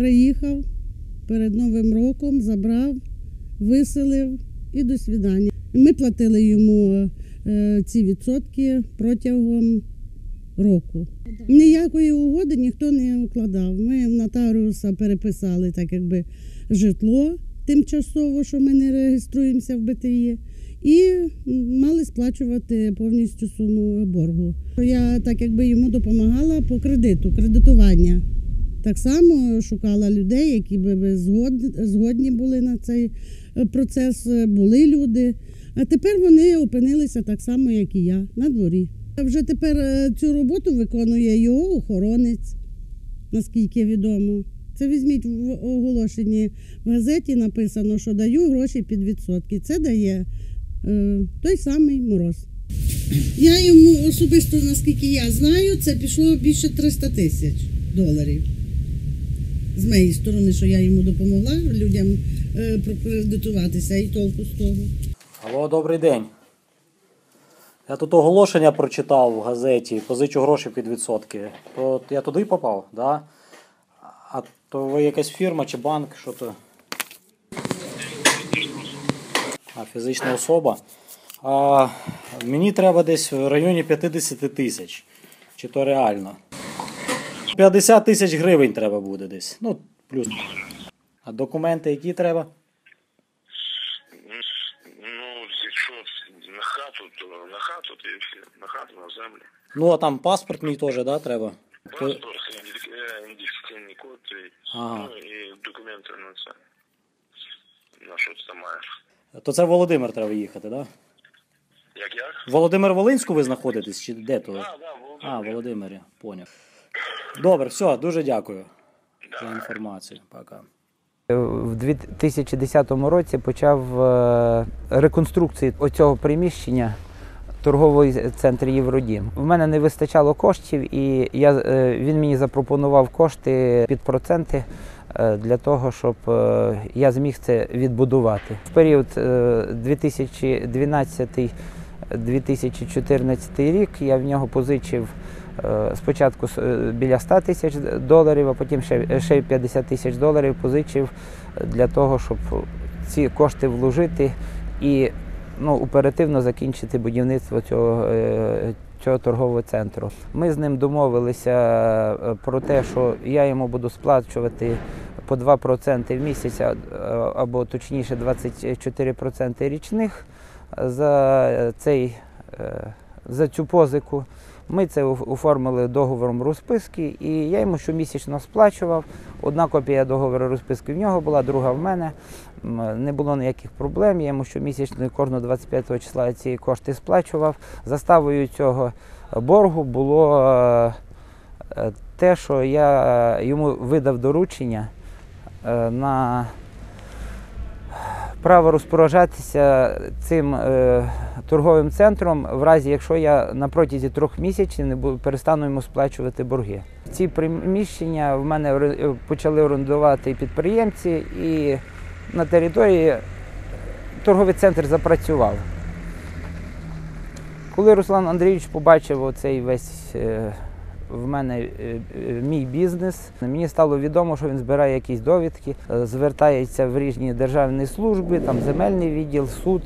Приїхав перед Новим роком, забрав, виселив і до свидання. Ми платили йому ці відсотки протягом року. Ніякої угоди ніхто не укладав. Ми в нотаріуса переписали так якби житло тимчасово, що ми не реєструємося в БТІ, і мали сплачувати повністю суму боргу. Я так якби йому допомагала по кредиту, кредитування. Так само шукала людей, які би згодні були на цей процес, були люди. А тепер вони опинилися так само, як і я, на дворі. Вже тепер цю роботу виконує його охоронець, наскільки відомо. Це візьміть в оголошенні в газеті, написано, що даю гроші під відсотки. Це дає той самий Мороз. Я йому особисто, наскільки я знаю, це пішло більше 300 тисяч доларів. З моєї сторони, що я йому допомогла людям прокредитуватися, і толку з того. Алло, добрий день. Я тут оголошення прочитав в газеті, позичу гроші під відсотки. То я туди попав, да? А то ви якась фірма чи банк, що то? А, фізична особа. Мені треба десь в районі 50 тисяч. Чи то реально? 50 тисяч гривень треба буде десь. Ну, плюс. А документи які треба? Ну, якщо на хату, то на хату, на хату, на землю. Ну, а там паспорт мій теж, да, треба? Паспорт, ідентифікаційний код, Ага. ну, і документи на це. На що ти там маєш? То це в Володимир треба їхати, да? Як? Володимир-Волинську ви знаходитесь? Чи де то? Да, А, в Володимирі, поняв. Добре, все, дуже дякую за інформацію. Пока. В 2010 році почав реконструкцію оцього приміщення торговий центр Євродім. В мене не вистачало коштів, і він мені запропонував кошти під проценти для того, щоб я зміг це відбудувати. В період 2012-2014 рік я в нього позичив спочатку біля 100 тисяч доларів, а потім ще 50 тисяч доларів позичив для того, щоб ці кошти вложити і оперативно закінчити будівництво цього торгового центру. Ми з ним домовилися про те, що я йому буду сплачувати по 2% в місяць, або точніше 24% річних за цю позику. Ми це оформили договором розписки, і я йому щомісячно сплачував. Одна копія договору розписки в нього була, друга в мене. Не було ніяких проблем, я йому щомісячно кожного 25 числа ці кошти сплачував. Заставою цього боргу було те, що я йому видав доручення на право розпоряджатися цим торговим центром, в разі, якщо я на протязі 3 місяців не перестану йому сплачувати борги. Ці приміщення в мене почали орендувати підприємці, і на території торговий центр запрацював. Коли Руслан Андрійович побачив оцей весь в мене мій бізнес, мені стало відомо, що він збирає якісь довідки, звертається в різні державні служби, там земельний відділ, суд,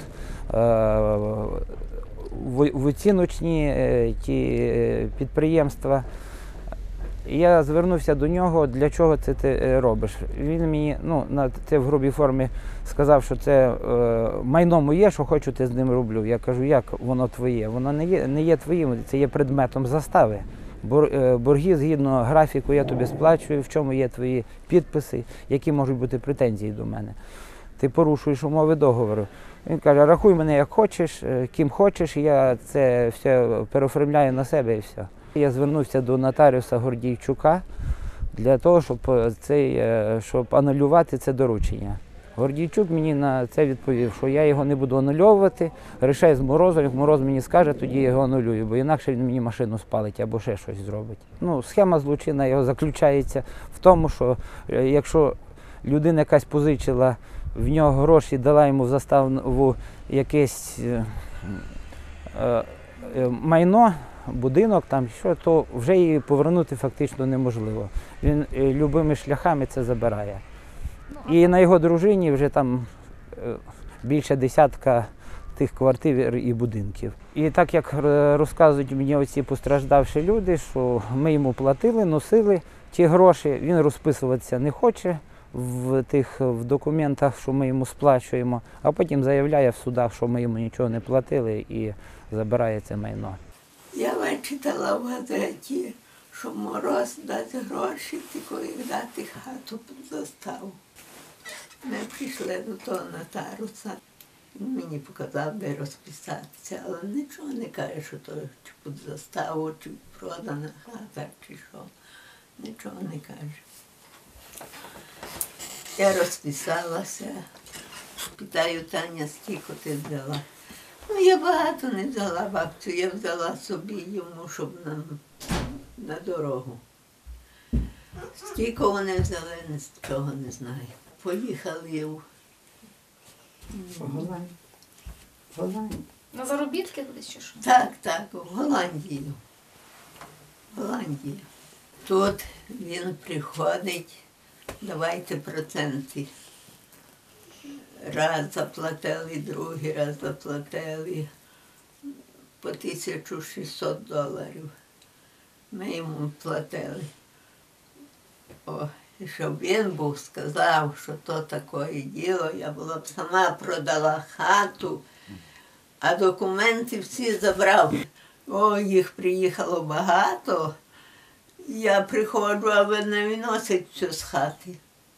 в оціночні ті підприємства. Я звернувся до нього, для чого це ти робиш. Він мені це в грубій формі сказав, що це майно моє, що хочу, ти з ним роблю. Я кажу, як воно твоє? Воно не є твоїм, це є предметом застави. Борги згідно графіку я тобі сплачую, в чому є твої підписи, які можуть бути претензії до мене. Ти порушуєш умови договору. Він каже, рахуй мене як хочеш, ким хочеш, я це все переоформляю на себе і все. Я звернувся до нотаріуса Гордійчука для того, щоб анулювати це доручення. Гордійчук мені на це відповів, що я його не буду анульовувати, рішай з Морозом, як Мороз мені скаже, тоді я його анулюю, бо інакше він мені машину спалить або ще щось зробить. Схема злочинна його заключається в тому, що якщо людина якась позичила в нього гроші, дала йому в заставу якесь майно, будинок, там що, то вже її повернути фактично неможливо. Він любими шляхами це забирає. І на його дружині вже там більше десятка тих квартир і будинків. І так як розказують мені оці постраждавші люди, що ми йому платили, носили ті гроші, він розписуватися не хоче в документах, що ми йому сплачуємо, а потім заявляє в судах, що ми йому нічого не платили і забирає це майно. Я вичитала в газеті, що Мороз дасть гроші, тільки їх дати хату під заставу. Ми прийшли до того нотаріуса. Він мені показав, де розписатися, але нічого не каже, що то чи під заставу, чи продана хата, чи що. Нічого не каже. Я розписалася, питаю, Таня, скільки ти взяла? Ну, я багато не взяла бабцю, я взяла собі йому, щоб на дорогу. Скільки вони взяли, нічого не знаю. Поїхали в Голландію. На заробітки кудись чи що? Так, в Голландію. Тут він приходить, давайте проценти. Раз заплатили, другий раз заплатили по $1600. Ми йому платили. О, і щоб він був сказав, що то таке діло, я була б сама продала хату, а документи всі забрав. О, їх приїхало багато. Я приходжу, а ви не виносить все з хати.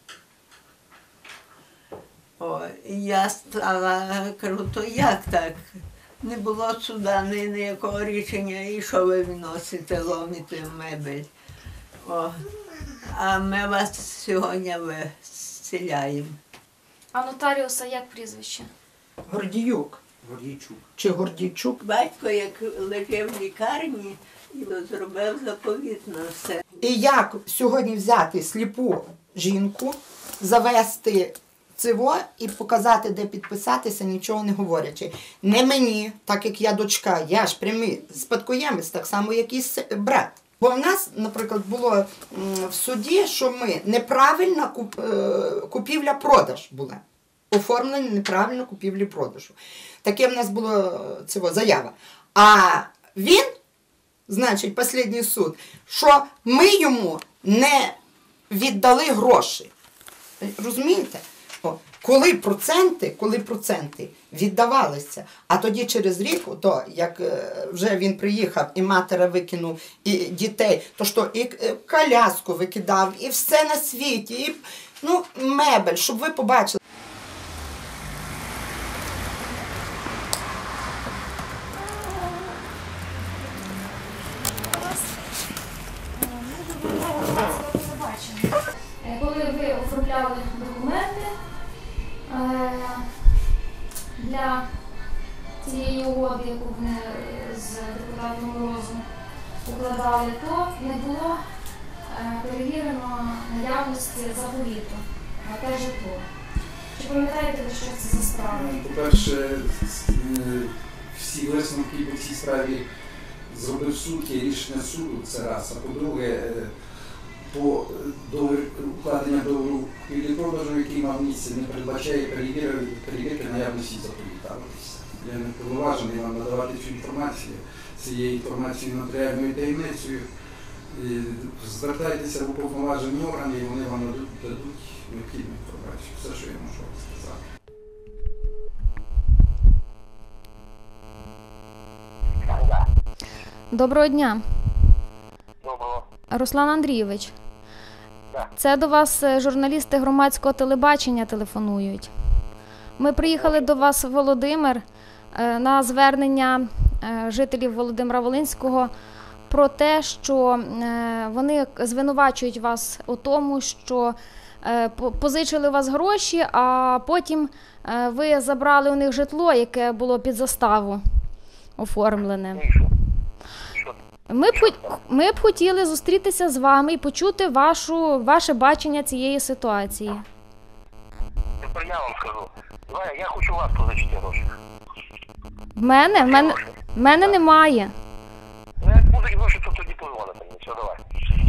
О, і я стала, кажу, то як так? Не було суда, ніякого рішення, і що ви виносите, ломите мебель. О, а ми вас сьогодні виселяємо. А нотаріуса як прізвище? Гордіюк. Чи Гордійчук. Батько, як лежав в лікарні, і зробив заповіт на все. І як сьогодні взяти сліпу жінку, завести циво і показати, де підписатися, нічого не говорячи. Не мені, так як я дочка, я ж прямий спадкоємець, так само, як і брат. Бо в нас, наприклад, було в суді, що ми неправильна купівля-продаж була. Оформлення неправильно купівлі-продажу. Таке в нас було заява. А він, значить, останній суд, що ми йому не віддали гроші. Розумієте? Коли проценти віддавалися, а тоді через рік, то як вже він приїхав і матера викинув, і дітей, то що і коляску викидав, і все на світі, і мебель, щоб ви побачили. Коли ви оформляли документи для цієї угоди, яку ви з депутатом Морозом укладали, то не було перевірено наявності заповіту на те житло. Чи пам'ятаєте ви, що це за справа? По-перше, всі висновки по цій справі зробив суд, є рішення суду, це раз. А по-друге, по укладення договору купівлі-продажу, який мав місце, не передбачає перевірки наявності заповіта. Я не повноважений вам надавати цю інформацію. Це є інформацією нотаріальною таємницею. Звертайтеся в уповноважені органи, і вони вам дадуть необхідну інформацію. Все, що я можу вам сказати. Доброго дня. Доброго. Руслан Андрійович. Так. Це до вас журналісти громадського телебачення телефонують. Ми приїхали до вас в Володимир на звернення жителів Володимира-Волинського про те, що вони звинувачують вас у тому, що позичили у вас гроші, а потім ви забрали у них житло, яке було під заставу оформлене. Ми б хотіли зустрітися з вами і почути ваше бачення цієї ситуації. Тепер я вам скажу. Я хочу у вас позичити гроші. В мене немає. Ну, як гроші, то тоді позвони мені. Все, давай.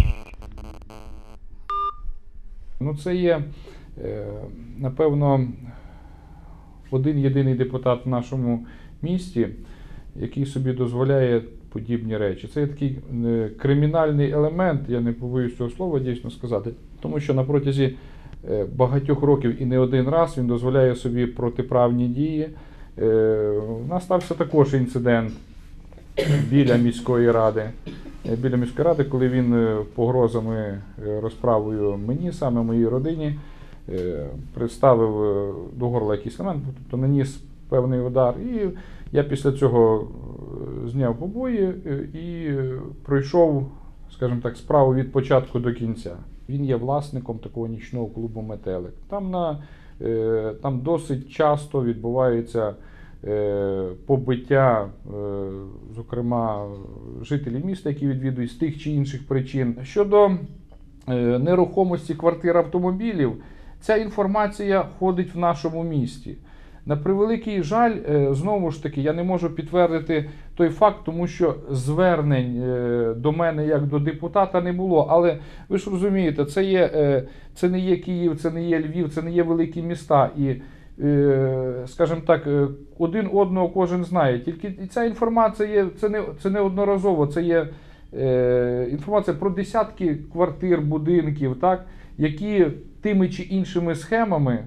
Ну, це є, напевно, один єдиний депутат в нашому місті, який собі дозволяє подібні речі. Це є такий кримінальний елемент, я не побоюсь цього слова дійсно сказати, тому що на протязі багатьох років і не один раз він дозволяє собі протиправні дії. У нас стався також інцидент біля міської ради. Коли він погрозами розправою мені, саме моїй родині, представив до горла якийсь елемент, тобто наніс певний удар. І я після цього зняв побої і пройшов, скажімо так, справу від початку до кінця. Він є власником такого нічного клубу «Метелик». Там досить часто відбувається побиття, зокрема, жителів міста, які відвідують з тих чи інших причин. Щодо нерухомості квартир, автомобілів, ця інформація ходить в нашому місті. На превеликий жаль, знову ж таки, я не можу підтвердити той факт, тому що звернень до мене як до депутата не було. Але ви ж розумієте, це не є Київ, це не є Львів, це не є великі міста. І, скажімо так, один одного кожен знає. Тільки ця інформація є, це не одноразово, це є інформація про десятки квартир, будинків, так, які тими чи іншими схемами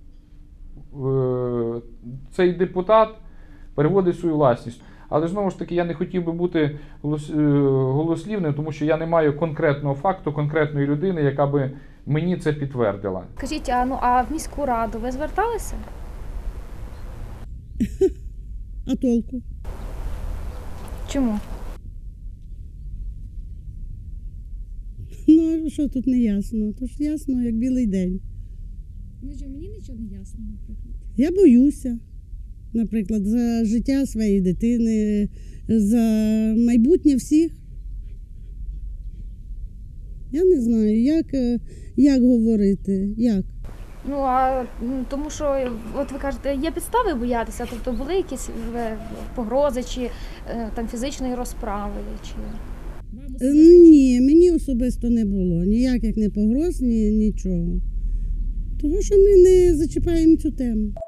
цей депутат переводить свою власність. Але знову ж таки, я не хотів би бути голослівним, тому що я не маю конкретного факту, конкретної людини, яка би мені це підтвердила. Скажіть, а в міську раду ви зверталися? А толку? Чому? Ну, що тут не ясно? То ж ясно, як білий день. Ну що, мені нічого не ясно, наприклад. Я боюся, наприклад, за життя своєї дитини, за майбутнє всіх. Я не знаю, як говорити, як. Тому що, от ви кажете, є підстави боятися, тобто були якісь погрози чи там фізичної розправи? Чи... Ні, мені особисто не було. Ніяких не погроз, нічого. Тому що ми не зачіпаємо цю тему.